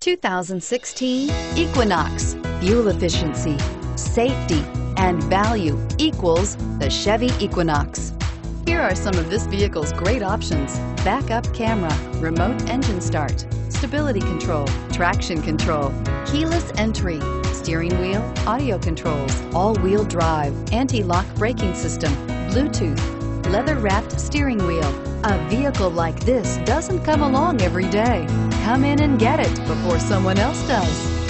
2016 Equinox. Fuel efficiency, safety, and value equals the Chevy Equinox. Here are some of this vehicle's great options: backup camera, remote engine start, stability control, traction control, keyless entry, steering wheel audio controls, all-wheel drive, anti-lock braking system, Bluetooth, leather-wrapped steering wheel. A vehicle like this doesn't come along every day. Come in and get it before someone else does.